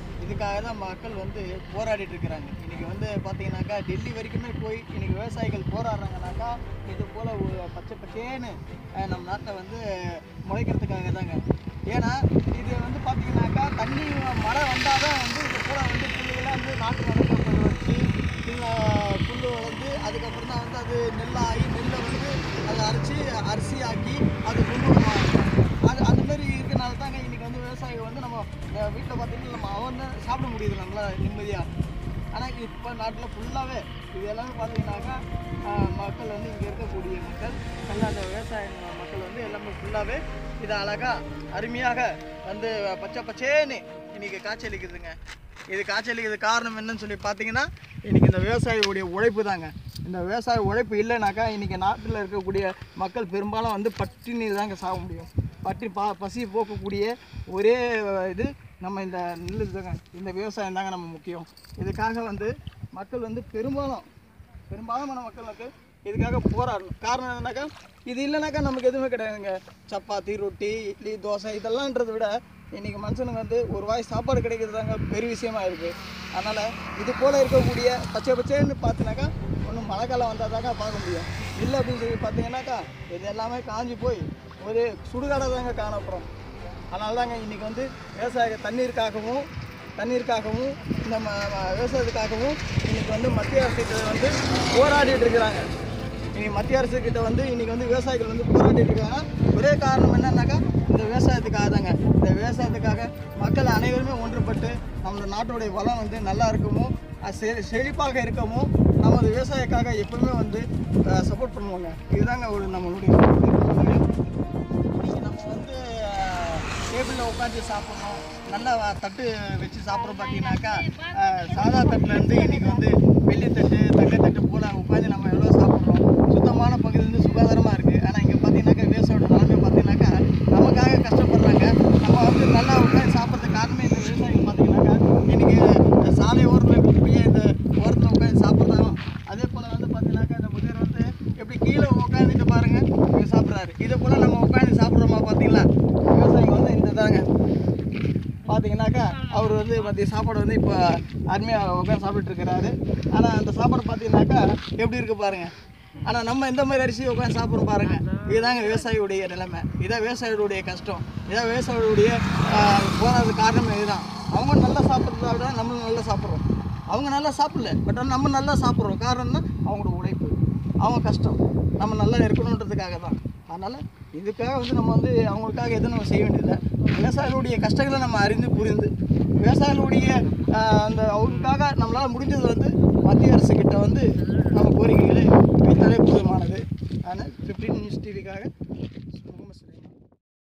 இதுக்காக தான் மக்கள் வந்து போராடிட்டு இருக்கிறாங்க. இன்றைக்கி வந்து பார்த்தீங்கன்னாக்கா டெல்லி வரைக்குமே போய் இன்றைக்கி விவசாயிகள் போராடுறாங்கனாக்கா இது போல் பச்சை பச்சேன்னு நம்ம நாட்டை வந்து முளைக்கிறதுக்காக தாங்க. ஏன்னா இது வந்து பார்த்தீங்கன்னாக்கா தண்ணி மழை வந்தால் தான் வந்து இது போல் வந்து புல்லுகளாக வந்து நாட்டு வளர்க்கப்பட வச்சு புல் வளர்ந்து அதுக்கப்புறம் தான் வந்து அது நெல்லாகி நெல்லை வந்து அதை அரிசி ஆக்கி அது கொண்டு வருவாங்க. அந்த மாதிரி இருக்கிறனால தாங்க இன்றைக்கி வந்து விவசாயிகள் வந்து நம்ம வீட்டில் பார்த்தீங்கன்னா நம்ம அவன் சாப்பிட முடியுது நம்மளா நிம்மதியாக. ஆனால் இப்போ நாட்டில் ஃபுல்லாகவே இது எல்லாமே பார்த்தீங்கன்னாக்கா மக்கள் வந்து இங்கே இருக்கக்கூடிய மக்கள் எல்லாம் அந்த விவசாய மக்கள் வந்து எல்லாமே ஃபுல்லாகவே இதை அழகாக அருமையாக வந்து பச்சை பச்சேன்னு இன்றைக்கி காய்ச்சலிக்குதுங்க. இது காய்ச்சலிக்கிறது காரணம் என்னன்னு சொல்லி பார்த்தீங்கன்னா இன்றைக்கி இந்த விவசாயிகளுடைய உழைப்பு தாங்க. இந்த விவசாய உழைப்பு இல்லைனாக்கா இன்றைக்கி நாட்டில் இருக்கக்கூடிய மக்கள் பெரும்பாலும் வந்து பட்டினி தாங்க சாக முடியும். பசி போக்கக்கூடிய ஒரே இது நம்ம இந்த நெல் தாங்க, இந்த விவசாயம் தாங்க நம்ம முக்கியம். இதுக்காக வந்து மக்கள் வந்து பெரும்பாலான மக்கள் வந்து இதுக்காக போராடணும். காரணம் என்னன்னாக்கா இது இல்லைனாக்கா நமக்கு எதுவுமே கிடையாதுங்க. சப்பாத்தி ரொட்டி இட்லி தோசை இதெல்லாம்ன்றதை விட இன்றைக்கி மனுஷனுக்கு வந்து ஒரு வாய் சாப்பாடு கிடைக்கிறது தாங்க பெரிய விஷயமா இருக்குது. அதனால் இது போல் இருக்கக்கூடிய பச்சை பச்சைன்னு பார்த்தினாக்கா ஒன்றும் மழை காலம் வந்தால் தாங்க பார்க்க முடியும். இல்லை அப்படின்னு சொல்லி பார்த்தீங்கன்னாக்கா இது எல்லாமே காஞ்சி போய் ஒரு சுடுகாடை தாங்க காணப்படும். அதனால தாங்க இன்றைக்கி வந்து தண்ணீருக்காகவும் இந்த விவசாயத்துக்காகவும் இன்றைக்கி வந்து மத்திய அரசுக்கிட்ட வந்து போராடிட்டு இருக்கிறாங்க. இன்றைக்கி மத்திய அரசுக்கிட்ட வந்து இன்றைக்கி வந்து விவசாயிகள் வந்து போராடிட்டு இருக்காங்க. ஒரே காரணம் என்னன்னாக்கா இந்த விவசாயத்துக்காக தாங்க. இந்த விவசாயத்துக்காக மக்கள் அனைவருமே ஒன்றுபட்டு நம்மளோட நாட்டுடைய வளம் வந்து நல்லா இருக்கவும் செழிப்பாக இருக்கவும் நமது விவசாயக்காக எப்பவுமே வந்து சப்போர்ட் பண்ணுவாங்க. இதுதாங்க ஒரு நம்மளுடைய இன்றைக்கி நம்ம வந்து டேபிளில் உட்காந்து சாப்பிட்ணும், நல்லா தட்டு வச்சு சாப்பிட்றோம். பார்த்தீங்கன்னாக்கா சாதா தட்டுலேருந்து இன்றைக்கி வந்து வெள்ளி தட்டு தங்கத்தட்டு போல் உட்காந்து நம்ம எவ்வளோ சாப்பிட்றோம். சுத்தமான பகுதி வந்து சுகாதாரமாக இருக்குது. ஆனால் இங்கே பார்த்தீங்கன்னாக்கா விவசாயோட நிலைமை பார்த்தீங்கன்னாக்கா நமக்காக கஷ்டப்படுறாங்க. நம்ம வந்து நல்லா உட்காந்து சாப்பிட்றதுக்கு காரணமே இந்த விவசாயிகள் பார்த்தீங்கன்னாக்கா இன்றைக்கி சாலை ஓரத்தில் இருக்கக்கூடிய இந்த ஓரத்தில் உட்காந்து சாப்பிட்றாங்க. அதே போல் வந்து பார்த்தீங்கன்னாக்கா இந்த முதியவர் வந்து எப்படி கீழே உட்காந்துட்டு பாருங்கள் இங்கே சாப்பிட்றாரு. இதே போல் நம்ம உட்காந்து சாப்பிட்றோமா பார்த்தீங்களா? விவசாயிங்க வந்து இந்த தாங்க பார்த்தீங்கன்னாக்கா அவர் வந்து மதிய சாப்பாடு வந்து இப்போ அருமையாக உட்காந்து சாப்பிட்டுருக்கிறாரு. ஆனால் அந்த சாப்பாடு பார்த்தீங்கன்னாக்கா எப்படி இருக்குது பாருங்கள். ஆனால் நம்ம எந்த மாதிரி அரிசி உட்காந்து சாப்பிட்றோம் பாருங்கள். இதுதாங்க விவசாயியுடைய நிலைமை, இதான் விவசாயியுடைய கஷ்டம், இதான் விவசாயியுடைய போராடுறது காரணமே இதுதான். அவங்க நல்லா சாப்பிட்றத விட நம்மளும் நல்லா சாப்பிட்றோம். அவங்க நல்லா சாப்பிடல, பட் ஆனால் நம்ம நல்லா சாப்பிட்றோம். காரணம்னா அவங்களோட உழைப்பு, அவங்க கஷ்டம் நம்ம நல்லா இருக்கணுன்றதுக்காக தான். அதனால் இதுக்காக வந்து நம்ம வந்து அவங்களுக்காக எதுவும் நம்ம செய்ய வேண்டியதில்லை. விவசாயிகளுடைய கஷ்டங்களை நம்ம புரிந்து விவசாயிகளுடைய அவங்களுக்காக நம்மளால் முடிஞ்சது வந்து மத்திய அரசுக்கிட்ட வந்து நம்ம கோரிக்கைகளை வைத்தாலே போதுமானது. ஆனால் 15 நியூஸ் டிவிக்காக